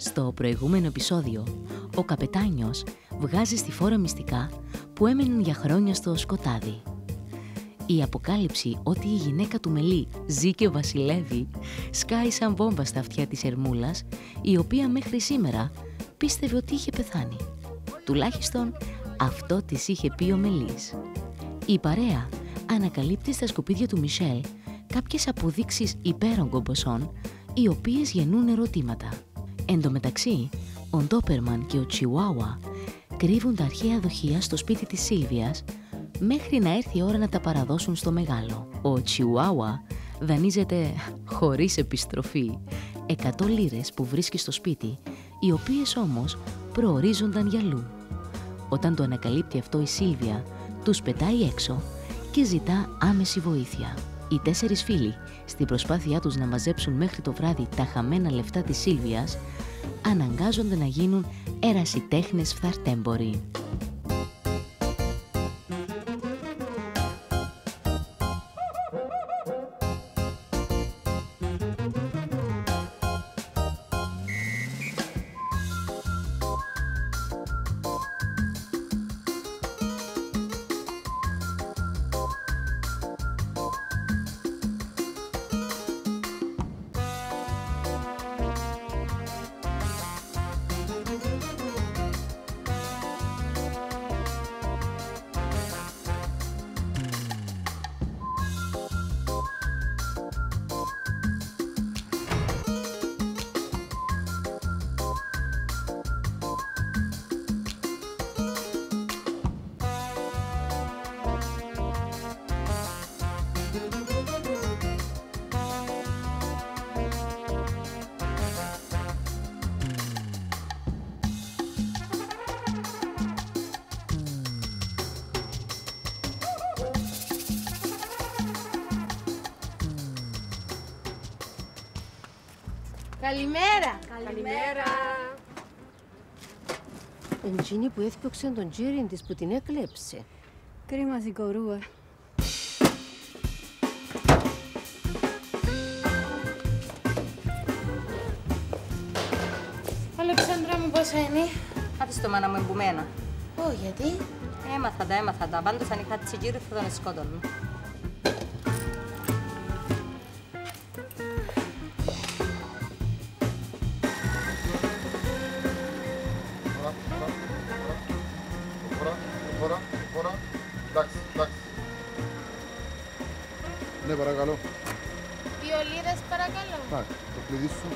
Στο προηγούμενο επεισόδιο, ο καπετάνιος βγάζει στη φόρα μυστικά που έμεναν για χρόνια στο σκοτάδι. Η αποκάλυψη ότι η γυναίκα του Μελί ζει και βασιλεύει σκάει σαν βόμβα στα αυτιά της Ερμούλας, η οποία μέχρι σήμερα πίστευε ότι είχε πεθάνει. Τουλάχιστον αυτό της είχε πει ο Μελής. Η παρέα ανακαλύπτει στα σκουπίδια του Μισελ κάποιες αποδείξεις υπέρογκων ποσών, οι οποίες γεννούν ερωτήματα. Εν τω μεταξύ, ο Ντόπερμαν και ο Τσιουάουα κρύβουν τα αρχαία δοχεία στο σπίτι της Σίλβιας μέχρι να έρθει η ώρα να τα παραδώσουν στο μεγάλο. Ο Τσιουάουα δανείζεται χωρίς επιστροφή 100 λίρες που βρίσκει στο σπίτι, οι οποίες όμως προορίζονταν για Λου. Όταν το ανακαλύπτει αυτό η Σίλβια, τους πετάει έξω και ζητά άμεση βοήθεια. Οι 4 φίλοι, στην προσπάθειά τους να μαζέψουν μέχρι το βράδυ τα χαμένα λεφτά της Σίλβιας, αναγκάζονται να γίνουν ερασιτέχνες φθαρτέμποροι. Καλημέρα! Καλημέρα! Εντζίνη που έφτιαξε τον τζίριν της που την έκλεψε. Κρίμα ζυγορούα. Αλεξάνδρα μου, πόσα είναι? Άφησε το μάνα μου εμπούμενα. Γιατί? Έμαθα τα. Πάντως αν είχα τη γύρω θα τον σκότωνω. Εντάξει. Ναι, παρακαλώ. 2 λίρες, παρακαλώ. Το κλειδί σου.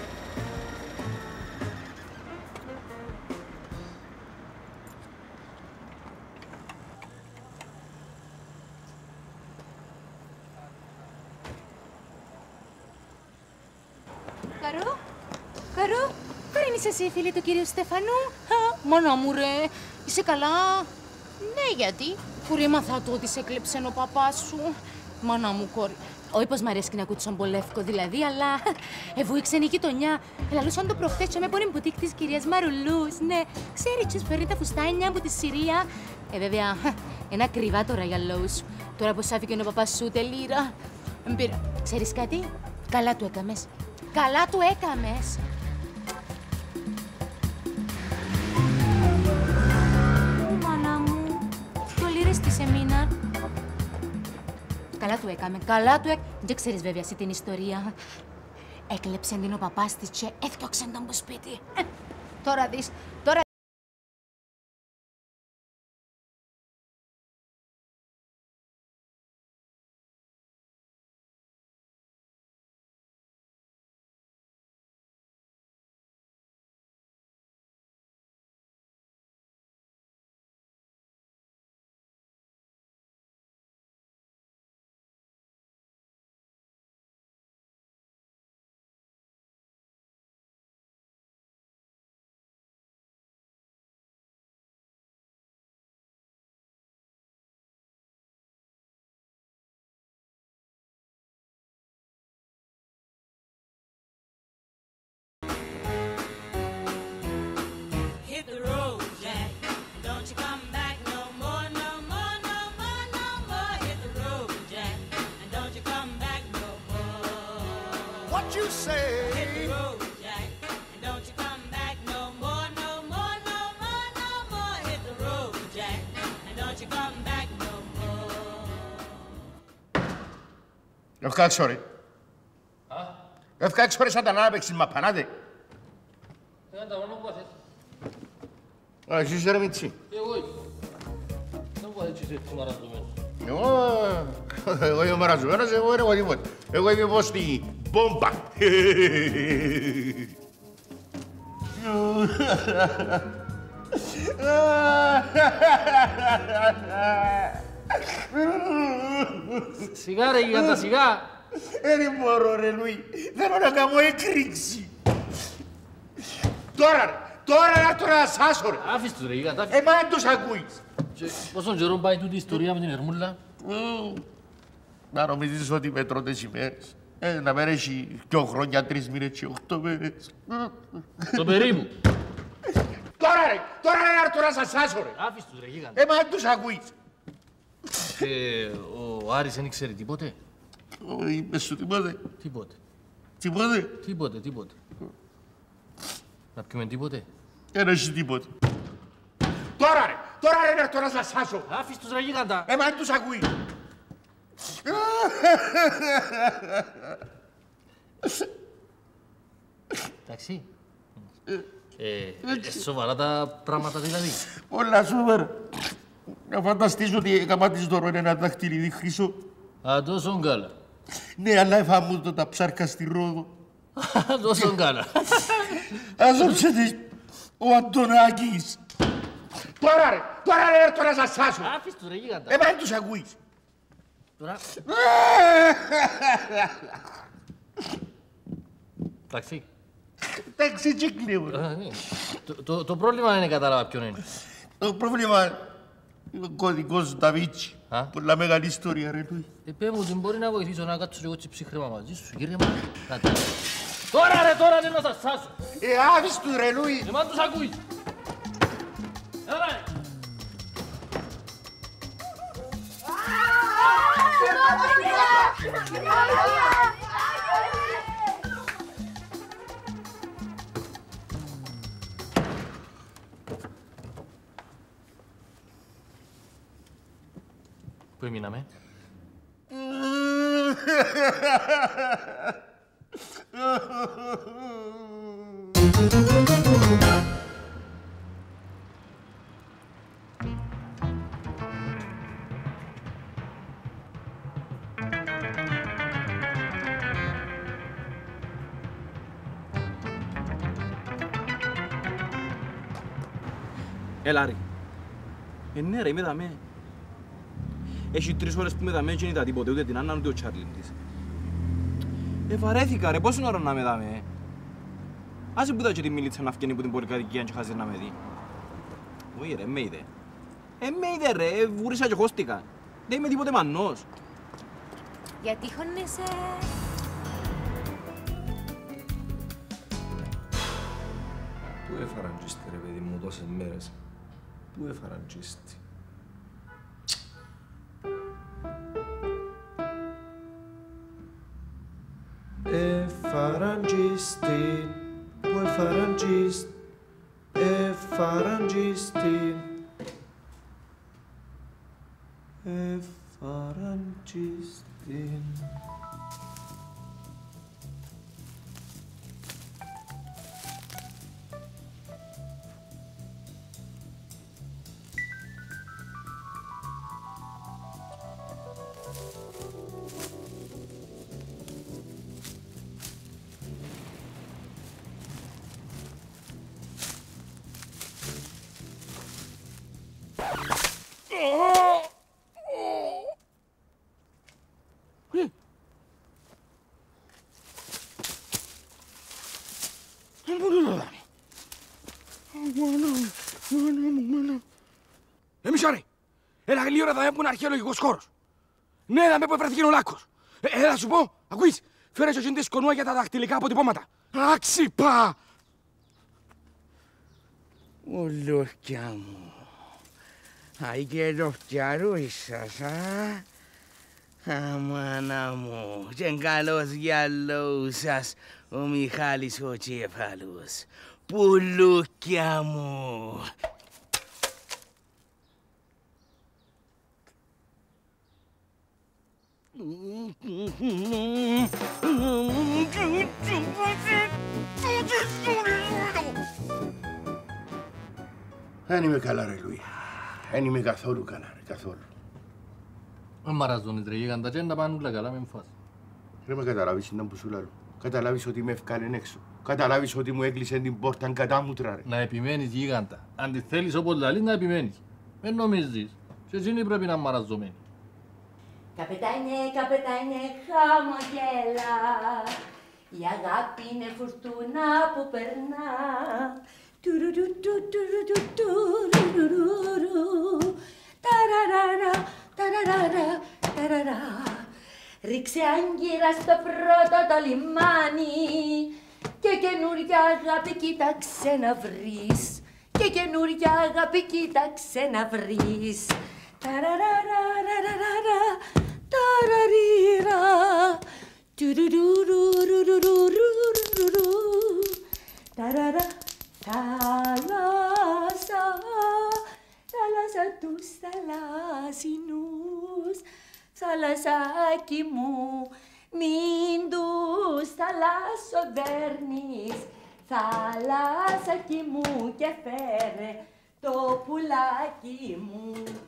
Καρό, δεν είσαι εσύ φίλη του κυρίου Στεφανού? Μάνα μου ρε, είσαι καλά? Ναι, γιατί? Που έμαθα το ότι σε έκλεψε ο παπάς σου. Μάνα μου, κόρη. Όχι πως μ' αρέσει να ακούω τον Πολεύκο δηλαδή, αλλά εγώ η ξένη γειτονιά. Ελαλούσαν το προχτές και με πόνιν μπουτίκ της κυρίας Μαρουλούς. Ναι, ξέρει ποιος παίρνει τα φουστάνια από τη Συρία. Βέβαια, ένα κρυβά τώρα για λόγους. Τώρα πως άφηκε ο παπάς σου ούτε λίρα. Ξέρεις κάτι? Καλά του έκαμες. Καλά του έκαμες. Μάνα μου, 2 λίρες της εμείναν. Καλά του έκαμε, Δεν ξέρεις βέβαια εσύ την ιστορία. Έκλεψε την ο παπάς της και έφτιαξε τον από σπίτι. Τώρα δεις, what you say. Hit the road, Jack, and don't you come back Ευκάξω ρε. Ευκάξω ρε σαν τα να παίξεις μαπανάτε. Δεν τα μόνο που αθέτω. Α, εσύ είσαι ρε Μιτσί. Εγώ. Δεν που αθέτω έτσι μαραζωμένο. Εγώ είμαι μαραζωμένος, εγώ είναι εγώ τίποτε. Εγώ είμαι πως στη μπόμπα. Σιγά ρε γιγάντα, σιγά. Δεν μπορώ ρε Λουί, θέλω να κάνω έκρηξη. Τώρα να έρθω να σάσω ρε. Άφης τους ρε γιγάντα. Μα δεν τους ακούεις. Πόσον καιρό πάει τούτη η ιστορία με την Ερμούλα. Να νομίζεις ότι μετρώ τις ημέρες. Να μένει έχει 2 χρόνια, 3 μήνες και 8 μέρες. Το περίπου. Τώρα να έρθω να σας σάσω ρε. Άφης τους ρε γιγάντα. Μα δεν τους ακούεις. Και ο Άρης δεν ξέρει τίποτε. Είπες σου τίποτε. Τίποτε. Τίποτε. Τίποτε. Να πιούμε τίποτε. Δεν έχει τίποτε. Τώρα ρε να έρθω να σας σάσω. Άφης τους ρε γιγάντα. Μα δεν τους ακούεις. Εντάξει. Σοβαρά τα πράγματα δηλαδή. Όλα σοβαρά. Να φανταστείς ότι έκαμα της δώρο ένα δαχτυλίδι χρυσό. Α, τόσο καλά. Ναι, αλλά έφα μου τα ψάρκα στη Ρόδο. Τόσο καλά. Άζωψε της ο Αντωνάκης. Τώρα ρε έρθω να σας σάσω. Άφης τους ρε γιγάντα. Μα δεν τους ακούεις. Τώρα. Εντάξει. Εντάξει, και κλαίω. Το πρόβλημα είναι κατάλαβα ποιον είναι. Το πρόβλημα είναι ο κωδικός Νταβίτσι. Πολλά μεγάλη ιστορία ρε του. Πέ μου, δεν μπορεί να βοηθήσω να κάτσω εγώ ψυχρέμα μαζί σου, κύριε μου. Τώρα δεν να σας σάσω. Άφης του ρε Λούι. Μα τους ακούεις. Έλα ρε. Πού έμειναμε? Έλα ρε. Ναι ρε, είμαι δαμέ. Έχει 3 ώρες που είμαι δαμέ και δεν είδα τίποτε, ούτε την Άννα ούτε ο Τσάρλιν της. Βαρέθηκα ρε, πόσο ώρα να με δαμέ. Άσε που τα και τη μίλητσα να φκένει που την πολυκατοικία και χάζεις να με δει. Όχι ρε, με είδε. Με είδε ρε, βούρισα και χώστηκα. Δεν είμαι τίποτε μανός. Γιατί χώνεσαι? Πού εφαραντζίστη ρε παιδί μου τόσες μέρες. Πού εφαραντζίστη. Εφαραντζίστη. Πού εφαραντζίστη. Εφαραντζίστη. Εφαραντζίστη. Μισάρι, έλα γλύωρα θα έχουμε αρχαιολογικός χώρος. Ναι, θα με που βρέθηκε ο λάκκος. Θα σου πω, ακούεις, φέρε στο σύντη σκονούα για τα δαχτυλικά αποτυπώματα. Άξιπα! Ουλούκια μου, αγγελοφτιαρούι σας, αμάνα μου, και καλός γυαλός σας ο Μιχάλης ο Τσέφαλος. Πουλούκια μου. Δεν είμαι καλά ρε Λουί. Δεν είμαι καθόλου καλά ρε, καθόλου. Μαραζώνεις ρε γίγαντα και να πάνε όλα καλά με φάση. Ρε με καταλάβεις ήταν που σου λέω. Καταλάβεις ότι με ευκάλεν έξω. Καταλάβεις ότι μου έκλεισε την πόρτα κατάμουτρα ρε. Να επιμένεις γίγαντα. Αν τη θέλεις όπως λαλείς να επιμένεις. Μην νομίζεις. Και εκείνοι πρέπει να είναι μαραζωμένοι. Καπετάνιε, καπετάνιε, χαμογέλα. Η αγάπη είναι φουρτούνα που περνά. Ταραραρα, ταραραρα, ταραρα. Ρίξε άγκυρα στο πρώτο το λιμάνι και καινούρια αγάπη κοίταξε να βρεις. Και καινούρια αγάπη κοίταξε να βρεις. Ταραραραραραρα, ταραρίρα. Τουρουρουρουρουρουρουρουρουρου. Ταραρα, θάλασσα, θάλασσα τους θαλάσσινους. Θάλασσάκι μου, μην τους θαλάσσοδέρνεις. Θάλασσάκι μου και φέρε το πουλάκι μου.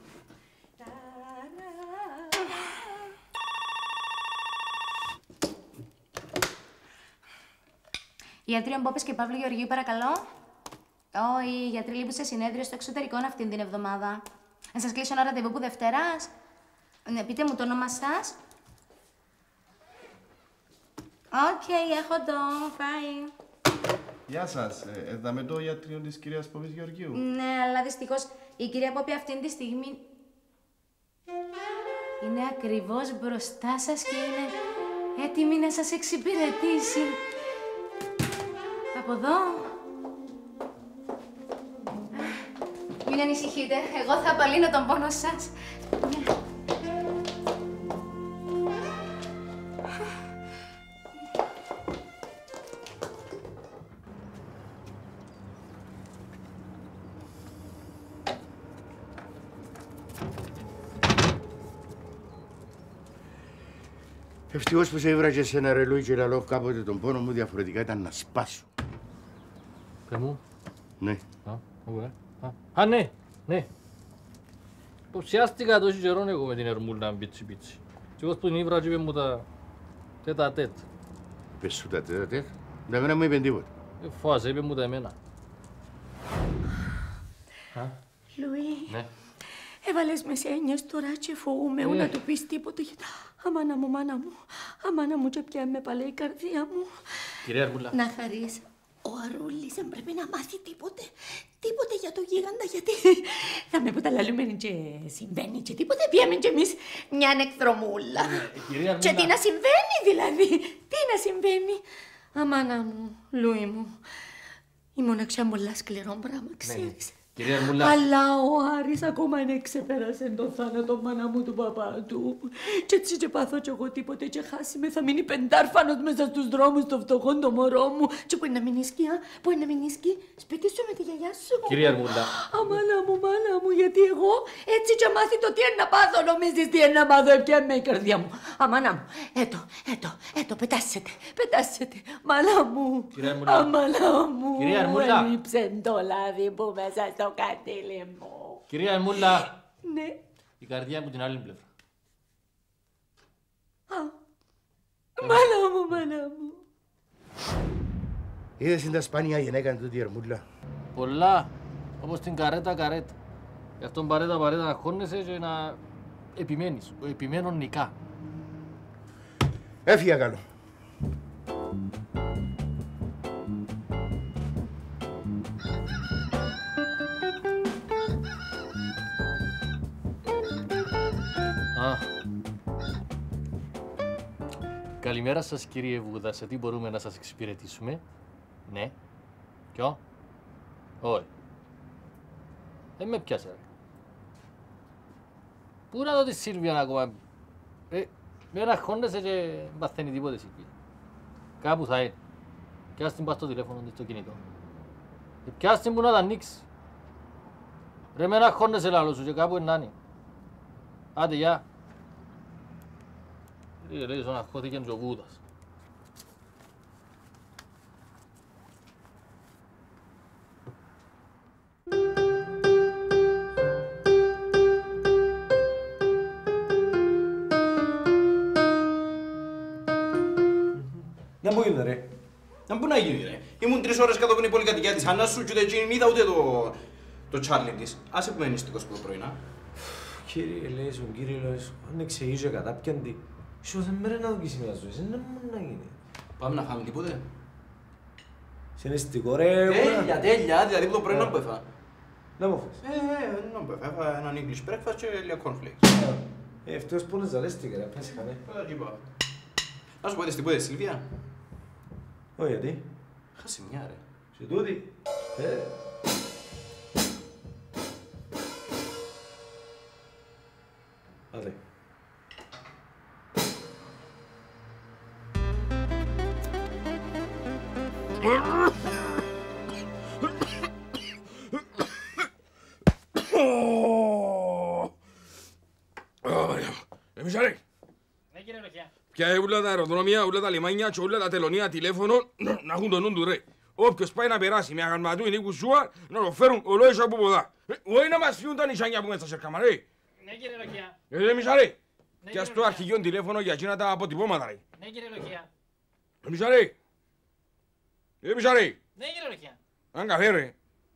Γιατροί Μπόπες και Παύλου Γεωργίου, παρακαλώ. Οι γιατροί λείπουν σε συνέδριο στο εξωτερικό αυτήν την εβδομάδα. Να σας κλείσω ένα ραντεβού που Δευτέρας. Ναι, πείτε μου το όνομα σας. Οκ, έχω το. Bye. Γεια σας. Εδάμε το ιατρείο της κυρίας Πόπης Γεωργίου. Ναι, αλλά δυστυχώς η κυρία Πόπη αυτήν τη στιγμή είναι ακριβώς μπροστά σας και είναι έτοιμη να σας εξυπηρετήσει. Από εδώ. Μην ανησυχείτε, εγώ θα απαλύνω τον πόνο σας. Ευτυχώς που σε ήβρα και εσένα ρε Λουί και λαλώ κάποτε τον πόνο μου διαφορετικά ήταν να σπάσω. Παι μου. Ναι. Α, ναι, ναι. Υποψιάστηκα τόσο καιρόν εγώ με την Ερμούλα μπίτσι μπίτσι. Και εγώ που την ήβρα και είπε μου τα τέτα τέτ. Πες σου τα τέτα τέτ. Τα εμένα μου είπεν τίποτα. Φάσε, είπε μου τα εμένα. Λουί, Ναι. έβαλες με σε έννοιες τώρα και φοβούμαι να του πεις τίποτε. Αμάνα μου, μάνα μου, αμάνα μου και πια με παλαιή η καρδία μου. Κυρία Ερμούλα. Να χαρείς. Ο Αρούλης δεν πρέπει να μάθει τίποτε. Τίποτε για το γίγαντα, γιατί θα με που τα λαλούμε και συμβαίνει και τίποτε. Πιάμε κι εμείς μια εκδρομούλα. Και τι να συμβαίνει δηλαδή, τι να συμβαίνει. Αμάνα μου, Λούι μου, η μοναξιά μου πολλά σκληρό πράγμα, ξέρεις. Κυρία Ερμούλα. Αλλά ο Άρης ακόμα δεν ξεπέρασε τον θάνατο μάνα μου του παπά του. Και έτσι και πάθω κι εγώ τίποτε και χάσει με θα μείνει πεντάρφανος μέσα στους δρόμους το φτωχό το μωρό μου. Και που είναι να μην ίσκει, που είναι να μην ίσκει, σπίτι σου με τη γιαγιά σου. Κυρία Ερμούλα. Αμάνα μου, γιατί εγώ έτσι και μάθει το τι είναι να πάθω, νομίζεις τι είναι να μάθω, επιάμε η καρδιά μου. Αμάνα μου, έτο, πετάσετε, μάνα μου. Κυρία Ερμούλα. Αμάνα μου, Κυρία Ερμούλα. έλειψε το λάδι που μέσα στο κατήλι μου. Κυρία Ερμούλα. Ναι. Η καρδιά μου την άλλη πλευρά. Μάνα μου. Είδες είναι τα σπάνια γυναίκα του τη Ερμούλα. Πολλά, όπως την καρέτα. Γι' αυτόν παρέτα να χώνεσαι και να επιμένεις. Ο επιμένων νικά. Έφυγα καλό. Καλημέρα σας κύριε Βούδα, σε τι μπορούμε να σας εξυπηρετήσουμε. Ναι. Ποιο? Όχι. Δεν με πιάσε ρε. Πού να δω τη Σίλβια ακόμα. Με να χώνεσαι και παθαίνει τίποτε εσύ. Κάπου θα είναι. Πιάσε την πας στο τηλέφωνο της στο κινητό. Πιάσε την που να τα ανοίξει. Ρε με να χώνεσαι λάλο σου και κάπου είναι. Άντε, γεια. Λέει στον αγχώθηκε και ο Βούτας. Να πού είναι ρε. Να πού να γίνει ρε. Ήμουν 3 ώρες κάτω από την πολυκατοικία της Άννας σου και ούτε εκείνη είδα ούτε το Τσάρλι της. Άσε που μένει νηστικός που το πρωινά. Κύριε Λέισον, κύριε Λέισον, αν εξηγήσω κατάπιαντη, ίσως δεν μέρα να δοκίσει μια ζωή, δεν μπορεί να γίνει. Πάμε να φάμε τίποτε. Σε νηστικό ρε. Τέλεια, δηλαδή που το πρωινό που έφα. Να μου φες. Να μου έφα έναν English breakfast και λίγα cornflakes. Ευτός πόνες ζαλέστηκε ρε, πες είχαμε. Να σου πω είδες τίποτε, Σιλβία. Όχι γιατί. Χάσει μια ρε. Σε τούτη. Άντε. Μισάρε. Ναι κύριε Λοχιά. Πια όλα τα αεροδρόμια, όλα τα λιμάνια και όλα τα τελωνία τηλέφωνο να έχουν τον νου του ρε. Όποιος πάει να περάσει με αγαρματού ή νίκου σούα να το φέρουν ολόισα από ποδά. Όχι να μας φύγουν τα νησάνια που μέσα στα σέρκα μα ρε. Ναι κύριε Λοχιά. Μισάρε. Πια στο αρχηγείο τηλέφωνο για εκείνα τα αποτυπώματα ρε. Ναι κύριε Λοχιά. Μισάρε. Μισάρε. Ναι κύριε Λοχιά. Αν καφέ ρε.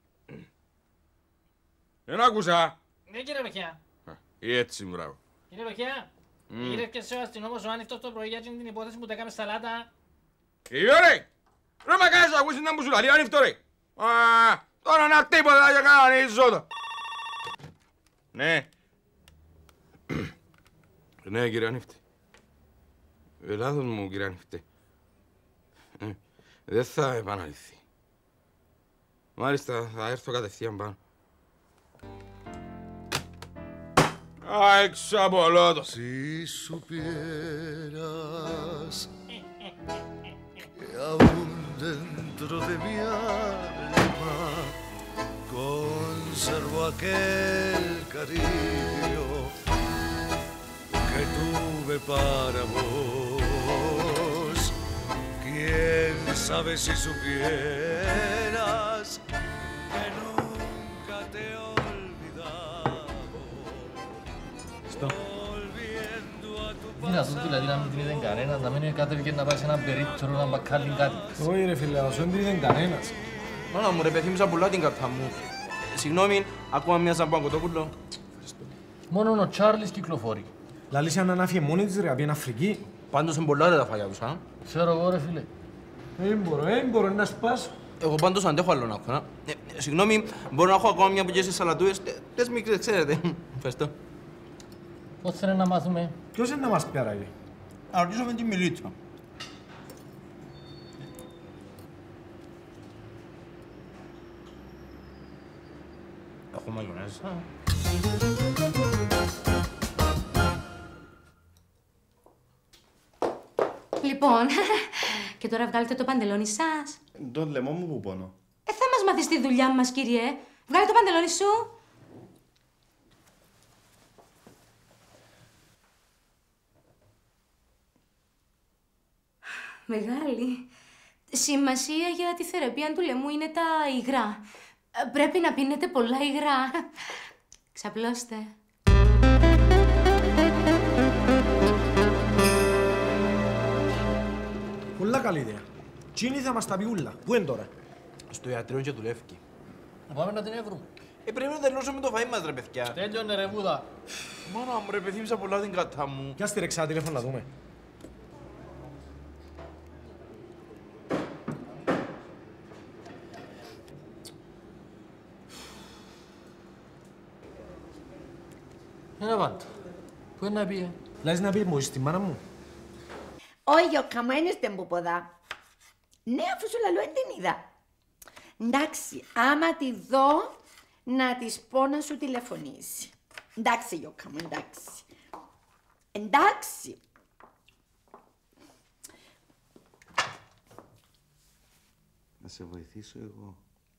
Δεν άκουσα. Ναι κύριε Λοχιά. Έτσι μπράβο. Κύριε Λοχιά. Γύρευκες ο αστυνόμος ο άνοιχτος το πρωί για την υπόθεση που τα έκαμε σαλάτα. Ρε. Ρε μα κάνεις ακούσεις να μου σου λαλεί ανοιχτό ρε. Τώρα να τίποτα για κανένα ζώτα. Ναι. Ναι κύριε Ανίφτη. Λάθος μου κύριε Ανίφτη. Δεν θα επαναληφθεί. Μάλιστα θα έρθω κατευθείαν πάνω. Εξαπολώτο. Si supieras que aún dentro de mi alma conservo aquel cariño que tuve para vos. Quién sabe si supieras que nunca te he olvidado. Δυνατόν δηλαδή να μην την είδε κανένας, να μην κατέβηκε να πάει σε έναν περίπτερο να μπακάλει κάτι. Όχι ρε φίλε, αλλά δεν την είδε κανένας. Μάνα μου ρε πεθύμισα πολλά την κάρτα μου. Συγγνώμη, ακόμα μια ζαμπάν κοτόπουλο. Μόνον ο Τσάρλις κυκλοφορεί. Λαλείς αν ανάφιε μόνη της ρε, απ' Αφρική. Πάντως είναι πολλά ρε τα φαγιά τους, α. Ξέρω εγώ ρε φίλε. Μπορώ να σπάσω. Εγώ πάντως αντέχω άλλο να έχω, συγγνώμη, μπορώ να έχω ακόμα μια που στις σαλατούες, τις μικρές, ξέρετε. Ευχαριστώ. Πώς θέλει να μάθουμε. Ποιος είναι να μας πει άραγε. Να ρωτήσω με τη Μιλίτσα. Έχω μαγιονέζα. Λοιπόν, και τώρα βγάλετε το παντελόνι σας. Τον λαιμό μου που πόνο. Θα μας μάθεις τη δουλειά μας, κύριε. Βγάλε το παντελόνι σου. Μεγάλη. Σημασία για τη θεραπεία του λαιμού είναι τα υγρά. Πρέπει να πίνετε πολλά υγρά. Ξαπλώστε. Πολλά καλή ιδέα. Τσίνη θα μας τα πει ούλα. Πού είναι τώρα. Στο ιατρείο και δουλεύει. Να πάμε να την έβρουμε. Πρέπει να τελειώσουμε το φαΐ μας ρε παιδιά. Τέλειωνε ρε Βούδα. Μάνα μου ρε πεθύμισα πολλά την κάρτα μου. Κι ας τη ρεξά τηλέφωνο να δούμε. Ένα πάντα. Πού είναι να πει. Λάζεις να πει μου, στη μάνα μου. Όχι, ο καμένες δεν που ποδά. Ναι, αφού σου λαλώ, δεν την είδα. Εντάξει, άμα τη δω, να της πω να σου τηλεφωνήσει. Εντάξει, Γιώκα μου, εντάξει. Εντάξει. Να σε βοηθήσω εγώ.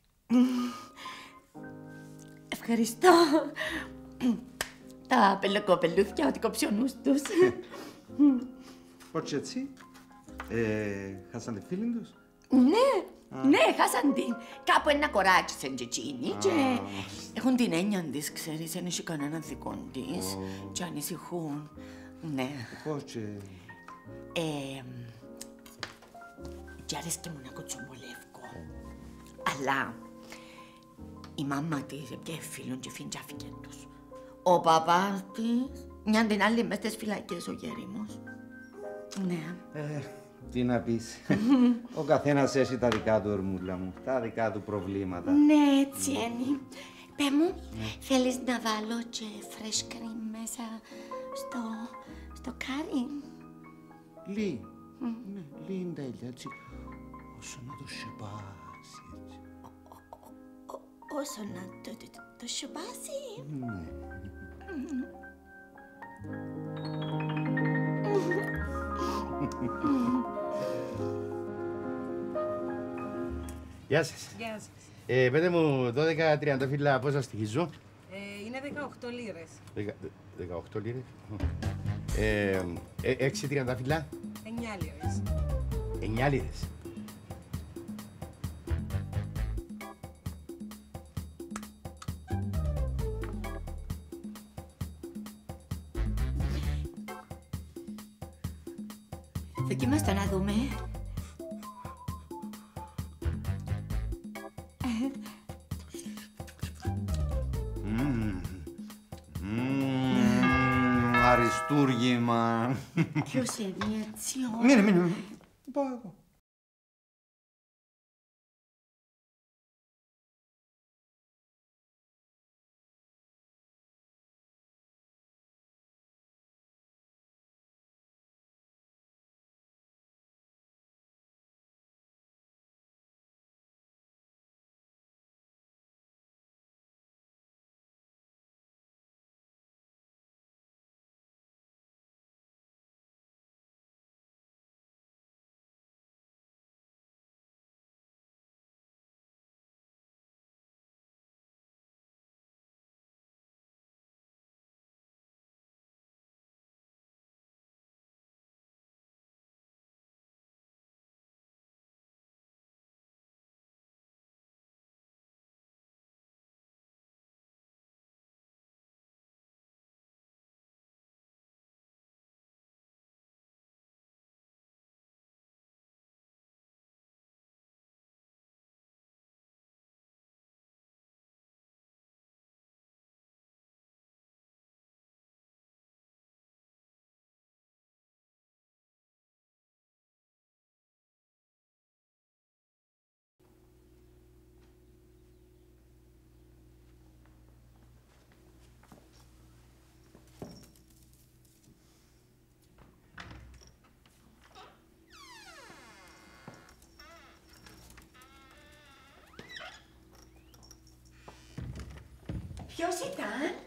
Ευχαριστώ. Τα πελοκοπελούθια ότι κόψει ο νους τους. Πώς και έτσι. Χάσαν τη φίλη τους. Ναι, χάσαν την. Κάπου ένα κοράτσι και εκείνη και έχουν την έννοια της, ξέρεις, δεν έχει κανένα δικό της και ανησυχούν. Ναι. Πώς και... Και άρεσκε μου να κοτσομπολεύκω. Αλλά η μάμα της έπιε φίλων και φυντζάφηκε τους. Ο παπάς της, μια την άλλη μες στις φυλακές ο Γέριμος. Ναι. Τι να πεις. Ο καθένας έχει τα δικά του, ορμούλα μου. Τα δικά του προβλήματα. Ναι, έτσι είναι. Πε μου, θέλεις να βάλω και fresh cream μέσα στο κάρι? Λί. Ναι, λί είναι τέλεια, έτσι. Όσο να το σιωπάσει, έτσι. Όσο να το σιωπάσει? Ναι. Γεια σας. Γεια σας. Πέτε μου 12 τριαντάφυλλα πόσα στοιχίζω. Είναι 18 λίρες. 18 λίρες. 6 τριαντάφυλλα. 9 λίρες. 9 λίρες. Δοκίμαστε να δούμε. Αριστούργημα. Ποιος είναι έτσι ο... Μείνε. Πάω εγώ. Ποιος ήταν?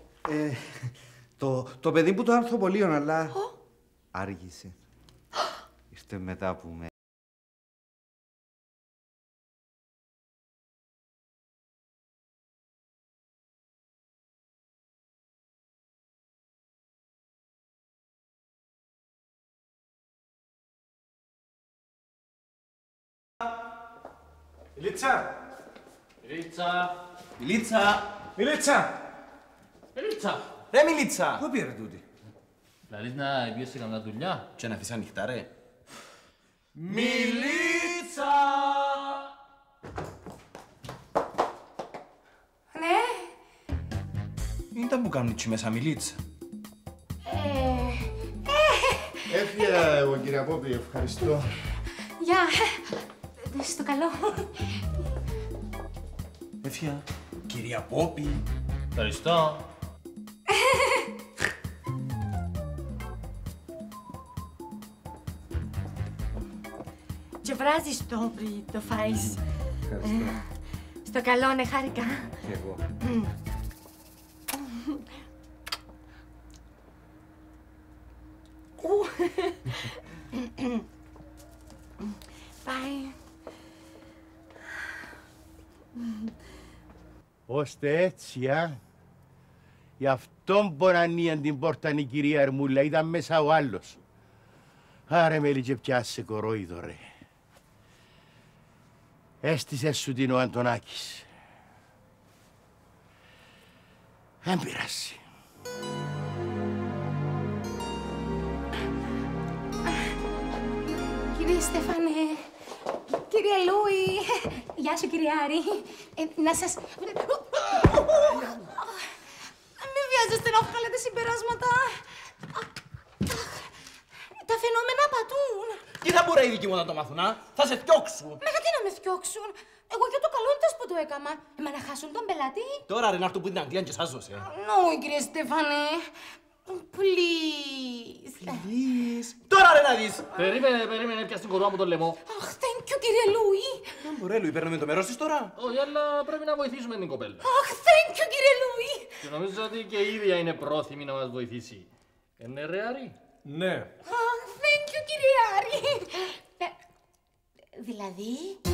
Το παιδί που το ανθοπολίων, αλλά άργησε. Ήρθε μετά από μένα. Μιλίτσα! Ρε Μιλίτσα! Πού πήρε τούτη? Λαλείς να πιέσει σε καμιά δουλειά και να αφήσεις ανοιχτά ρε. Μιλίτσα! Ναι. Ήταν που κάνουν έτσι μέσα Μιλίτσα. Έφυγα εγώ κύριε Πόπη, ευχαριστώ. Γεια. Στο καλό. Έφυγα. Κυρία Πόπη. Ευχαριστώ. Και βράζεις το πριν το φάεις. Ευχαριστώ. Στο καλό, ναι, χάρηκα. Και εγώ. Πάει. Ώστε έτσι, α. Γι' αυτόν μπορεί να ανοίγει την πόρτα η κυρία Ερμούλα, ήταν μέσα ο άλλος. Άρε με και πιάσε κορόιδο ρε. Έστησε σου την ο Αντωνάκης. Εν πειράσει. Κύριε Στέφανε, κύριε Λούι, γεια σου κύριε Άρη. Να σας... Μην βιάζεστε να βγάλετε συμπεράσματα. Τα φαινόμενα πατούν. Τι θα μπορεί οι δικοί μου να το μάθουν, α? Θα σε θιώξουν. Μα γιατί να με θιώξουν. Εγώ για το καλό είναι που το έκαμα. Μα να χάσουν τον πελάτη. Τώρα ρε να έρθουν που την Αγγλία και σάζωσε. No, κύριε Στέφανε. Please. Please. Τώρα ρε να δεις. Περίμενε, πια στην κορούα μου το λαιμό. Αχ, thank you, κύριε Λούι. Δεν μπορεί, Λούι, παίρνουμε το μέρος της τώρα. Όχι, αλλά πρέπει να βοηθήσουμε την κοπέλα. Αχ, thank you, κύριε Λούι. Και νομίζω ότι και η ίδια είναι πρόθυμη να μας βοηθήσει. Ναι, ρε Άρη. Ναι. Αχ, thank you, κύριε Άρη. Δηλαδή...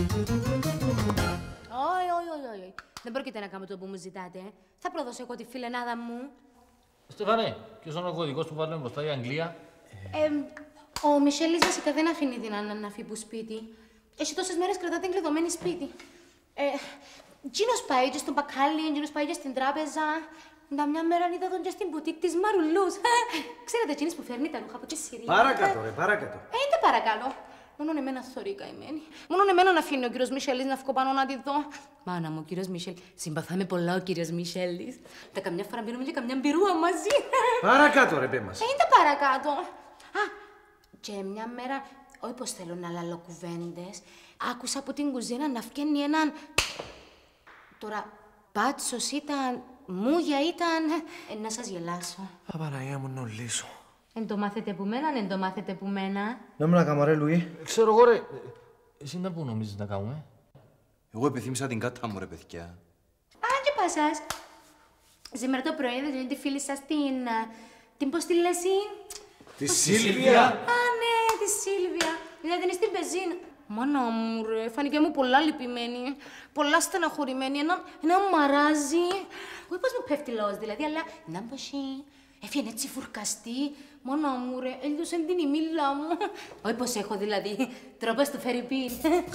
Όχι. Δεν πρόκειται να κάνω το που μου ζητάτε. Θα προδώσω εγώ τη φιλενάδα μου. Στεφανέ, ποιος είναι ο κωδικός που βάλουμε μπροστά η Αγγλία? Ο Μισελής βασικά δεν αφήνει την Άννα να φύγει που σπίτι. Έχει τόσες μέρες κρατά την κλειδωμένη σπίτι. Τζίνος πάει και στον μπακάλι, τζίνος πάει και στην τράπεζα. Να μια μέρα είδα τον και στην μπουτίκ της Μαρουλούς. Ξέρετε εκείνης που φέρνει τα ρούχα από τη Συρία. Παρακάτω ρε, παρακάτω. Είναι παρακαλώ. Μόνον εμένα θωρεί καημένη. Μόνον εμένα να αφήνει ο κύριος Μισελής να βγω πάνω να τη δω. Μάνα μου, ο κύριος Μισελ. Συμπαθάμε πολλά ο κύριος Μισελής. Τα καμιά φορά μπαίνουμε και καμιά μπυρούα μαζί. Παρακάτω ρε, πέ μας. Είναι παρακάτω. Α, και μια μέρα, όχι πως θέλω να λαλώ κουβέντες, άκουσα από την κουζίνα να φκένει έναν... Τώρα, πάτσος ήταν, μούγια ήταν... να σας γελάσω. Απαναγία μου, νολίσω. Εν το μάθετε που μένα, εν το μάθετε που μένα. Να μου να κάνω ρε, Λουί. Ξέρω εγώ ρε, εσύ να πού νομίζεις να κάνουμε? Εγώ επιθύμησα την κάτα μου ρε, παιδιά. Α, και πάσας. Σήμερα το πρωί δεν τη φίλη σας την πώς τη λες Τη Σίλβια. Α, ναι, τη Σίλβια. Δηλαδή είναι στην πεζίνα. Μάνα μου ρε, φάνηκε μου πολλά λυπημένη, πολλά στεναχωρημένη, ένα μαράζι. Όχι πως μου πέφτει λόγος δηλαδή, αλλά να μπωσεί. Έφυγε έτσι φουρκαστή, μάνα μου ρε, έλειωσε την ημίλα μου. Όχι πως έχω δηλαδή, τρόπες του Φερρυπίν.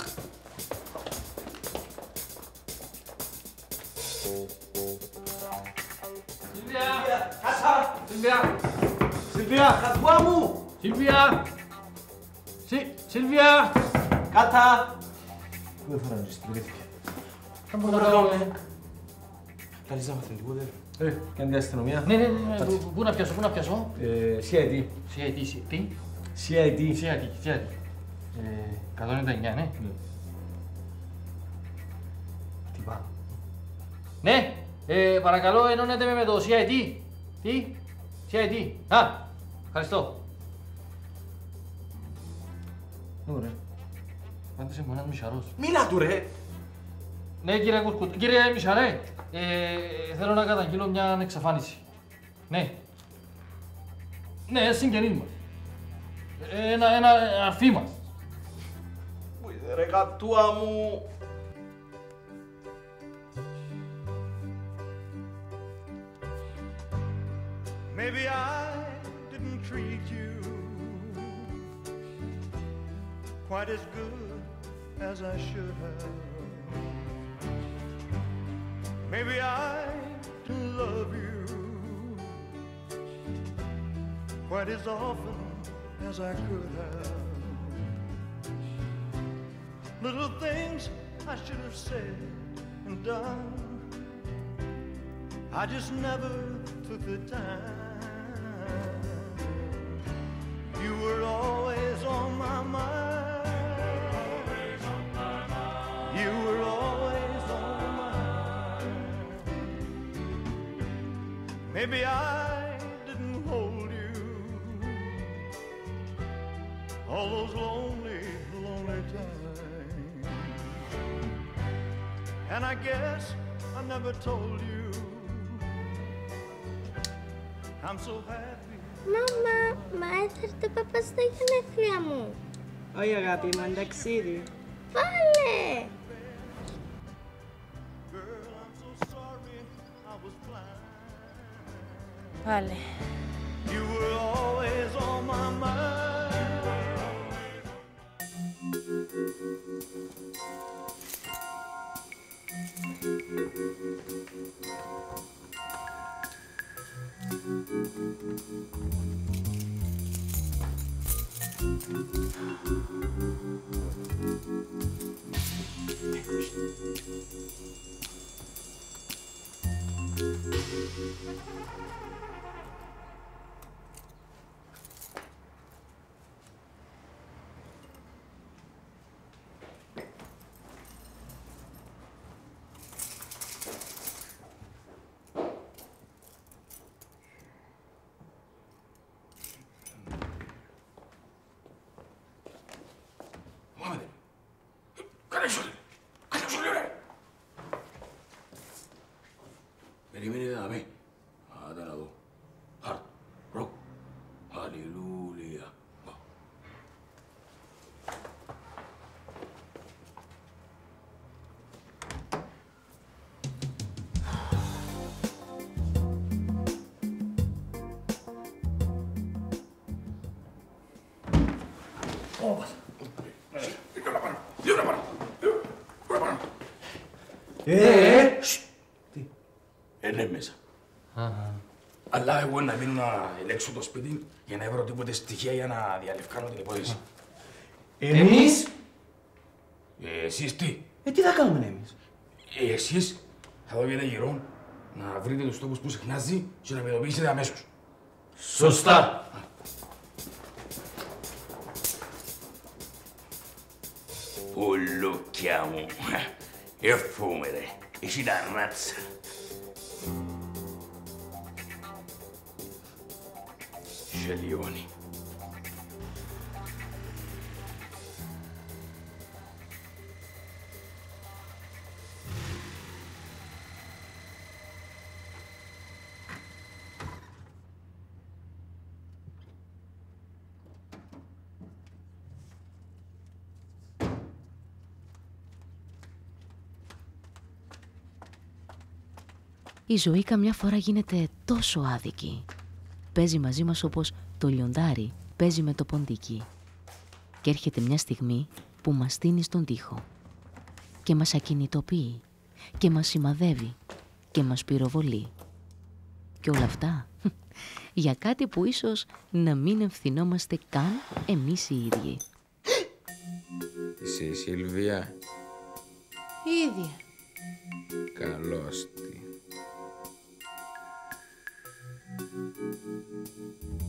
Σίλβια! Κάσα! Σίλβια! Σίλβια, κατουά μου! Σίλβια! Σίλβια! Κάτα! Πού έφεραν και στην πρίθηκε. Θα μπορούμε να κάνουμε. Καλείς να μάθετε τίποτε. Κάνει την αστυνομία. Ναι. Πού να πιάσω? CID. Τι? CID. 199, ναι. Τι πάω. Ναι, παρακαλώ ενώνετε με το CID. Τι? CID. Α, ευχαριστώ. Ωραία. Πάντως είμαι ένας Μισαρός. Μίλα του ρε! Ναι, κύριε Κουρκούτ. Κύριε Μισαρέ, θέλω να καταγγείλω μια εξαφάνιση. Ναι. Ναι, συγγενής μας. Ένα αρφή μας. Πού είδε ρε κατούα μου! Maybe I didn't treat you quite as good as I should have. Maybe I didn't love you quite as often as I could have. Little things I should have said and done, I just never took the time. You were always on my mind. You were always on my mind. Maybe I didn't hold you all those lonely, lonely times. And I guess I never told you I'm so happy. Μάμα, έφερε το παπά στα γενέθλια μου. Όχι αγάπη μου, ταξίδι. Πάλε! Πάλε. You were always on my mind. Περιμένετε να με. Άντε να δω. Hard rock. Αλληλούια. Είναι μέσα. Αλλά εγώ να μείνω να ελέγξω το σπίτι για να βρω τίποτε στοιχεία για να διαλευκάνω την υπόθεση. Εμείς? Εσείς τι? Τι θα κάνουμε εμείς? Εσείς θα δείτε γύρω να βρείτε τους τόπους που συχνάζει και να με ειδοποιήσετε αμέσως. Σωστά. Ουλούκια μου. Εφούμε ρε. Εσύ τα ράτσα. Γελιώνει. Η ζωή καμιά φορά γίνεται τόσο άδικη. Παίζει μαζί μας όπως το λιοντάρι παίζει με το ποντίκι. Και έρχεται μια στιγμή που μας στείνει στον τοίχο. Και μας ακινητοποιεί. Και μας σημαδεύει. Και μας πυροβολεί. Και όλα αυτά για κάτι που ίσως να μην ευθυνόμαστε καν εμείς οι ίδιοι. Είσαι η Σίλβια? Η ίδια. Καλώς τη.